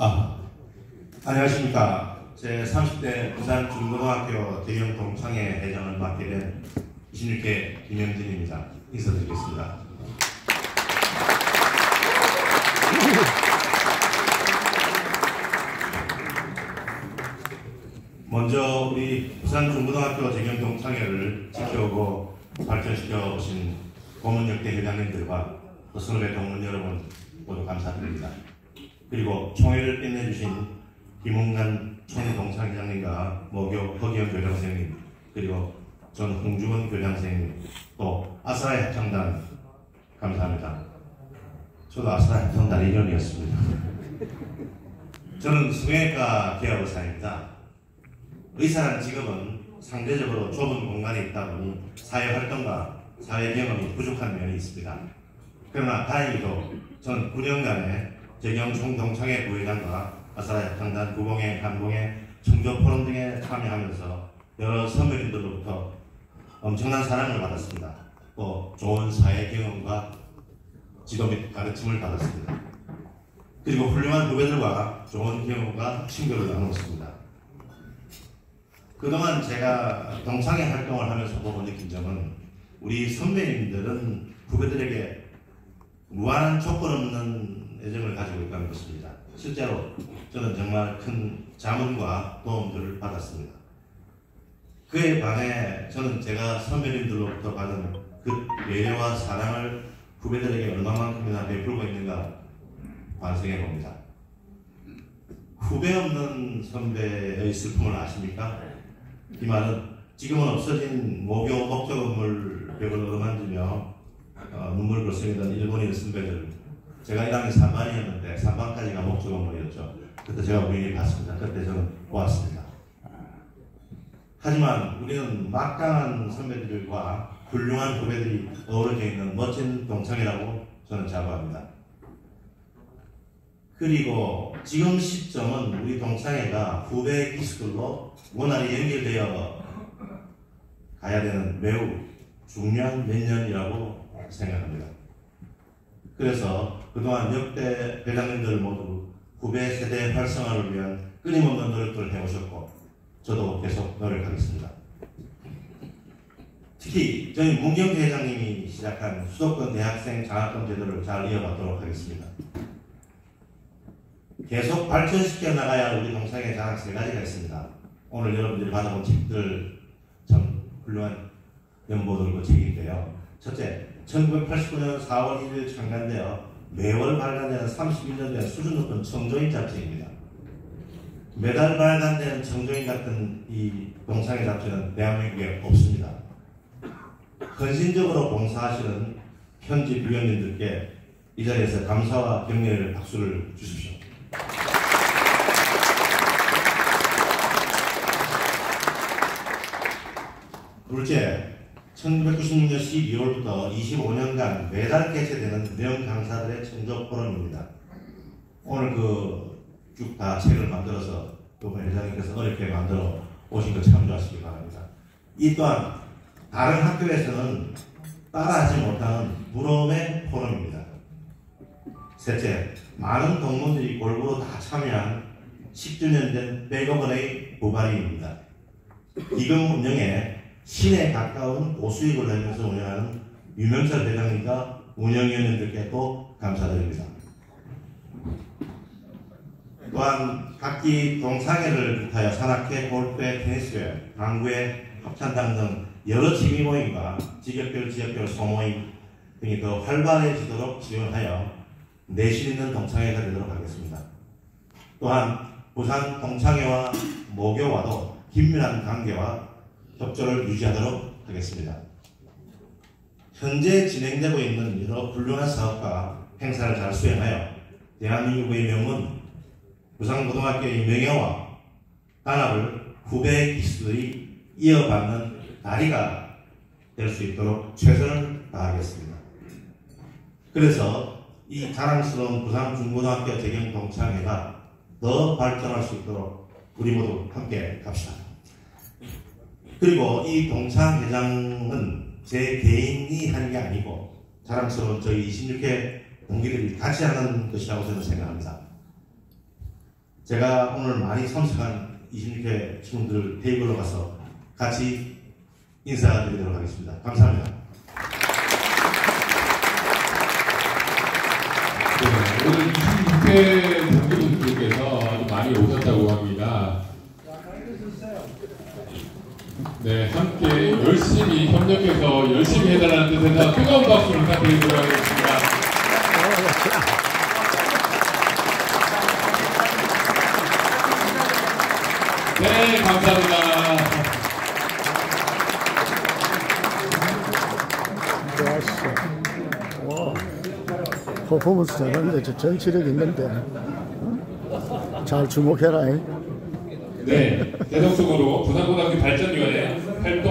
안녕하십니까. 제 30대 부산 중고등학교 대형 동창회 회장을 맡게 된 26회 김영진입니다. 인사드리겠습니다. 먼저 우리 부산 중고등학교 대형 동창회를 지켜오고 발전시켜 오신 고문역대 회장님들과 또 선후배 동문 여러분 모두 감사드립니다. 그리고 총회를 끝내주신 김홍관 총회동창회장님과 모교 허기현 교장선생님, 그리고 전 홍주원 교장선생님, 또 아스라의 합창단 감사합니다. 저도 아스라의 합창단 일원이었습니다. 저는 성형외과 개업의사입니다. 의사라는 직업은 상대적으로 좁은 공간에 있다 보니 사회활동과 사회 경험이 부족한 면이 있습니다. 그러나 다행히도 전 9년간의 재경총동창회 부회장과 아스라의 합창단 구공회, 한공회, 청조포럼 등에 참여하면서 여러 선배님들로부터 엄청난 사랑을 받았습니다. 또 좋은 사회 경험과 지도 및 가르침을 받았습니다. 그리고 훌륭한 후배들과 좋은 경험과 친구를 나눴습니다. 그동안 제가 동창회 활동을 하면서 보고 느낀 점은 우리 선배님들은 후배들에게 무한한 조건 없는 애정을 가지고 있다는 것입니다. 실제로 저는 정말 큰 자문과 도움들을 받았습니다. 그에 반해 저는 제가 선배님들로부터 받은 그 배려와 사랑을 후배들에게 얼마만큼이나 베풀고 있는가 반성해 봅니다. 후배 없는 선배의 슬픔을 아십니까? 이 말은 지금은 없어진 모교 목조 건물 벽을 얻어만지며 눈물 글썽이던 일본인 선배들, 제가 1학년 3반이었는데 3반까지가 목조 건물이었죠. 그때 제가 우연히 봤습니다. 그때 저는 보았습니다. 하지만 우리는 막강한 선배들과 훌륭한 후배들이 어우러져 있는 멋진 동창이라고 저는 자부합니다. 그리고 지금 시점은 우리 동창회가 후배 기술로 원활히 연결되어 가야 되는 매우 중요한 몇 년이라고 생각합니다. 그래서 그동안 역대 회장님들 모두 후배 세대 활성화를 위한 끊임없는 노력들을 해오셨고 저도 계속 노력하겠습니다. 특히 저희 문경태 회장님이 시작한 수도권 대학생 장학금 제도를 잘 이어가도록 하겠습니다. 계속 발전시켜 나가야 할 우리 동창회 장학 3가지가 있습니다. 오늘 여러분들이 받아본 책들 참 훌륭한 연보들과 책인데요. 첫째, 1989년 4월 1일 창간되어 매월 발간되는 31년 된 수준 높은 청조인 잡지입니다. 매달 발간되는 청조인 같은 이 동창회 잡지는 대한민국에 없습니다. 헌신적으로 봉사하시는 편집 위원님들께 이 자리에서 감사와 격려의 박수를 주십시오. 둘째, 1996년 12월부터 25년간 매달 개최되는 명강사들의 청조 포럼입니다. 오늘 쭉 다 책을 만들어서 두 회장님께서 어렵게 만들어 오신 거 참조하시기 바랍니다. 이 또한 다른 학교에서는 따라하지 못하는 부러움의 포럼입니다. 셋째, 많은 동문들이 골고루 다 참여한 10주년 된 100억 원의 부발인입니다. 기금 운영에 신에 가까운 고수익을 내면서 운영하는 유명철 회장님과 운영위원님들께 또 감사드립니다. 또한 각기 동창회를 비롯하여 산악회, 골프회, 테니스회, 당구회, 합창단 등 여러 취미 모임과 직역별, 지역별 소모임 등이 더 활발해지도록 지원하여 내실 있는 동창회가 되도록 하겠습니다. 또한 부산 동창회와 모교와도 긴밀한 관계와 협조를 유지하도록 하겠습니다. 현재 진행되고 있는 여러 훌륭한 사업과 행사를 잘 수행하여 대한민국의 명문 부산고등학교의 명예와 단합을 후배 기수들이 이어받는 다리가 될 수 있도록 최선을 다하겠습니다. 그래서 이 자랑스러운 부산 중고등학교 재경 동창회가 더 발전할 수 있도록 우리 모두 함께 갑시다. 그리고 이 동창회장은 제 개인이 하는 게 아니고 자랑스러운 저희 26회 동기들이 같이 하는 것이라고 저는 생각합니다. 제가 오늘 많이 참석한 26회 친구들 테이블로 가서 같이 인사드리도록 하겠습니다. 감사합니다. 네, 오늘 26회 동기분들께서 아주 많이 오셨다고 합니다. 네, 함께 열심히 협력해서 열심히 해달라는 뜻에서 뜨거운 박수 부탁드리도록 하겠습니다. 네, 감사합니다. 좋았어. 와, 퍼포먼스 잘하는데 저 정치력 있는데 잘 주목해라. 네, 대성적으로 부산고등학교 발전위원회 활동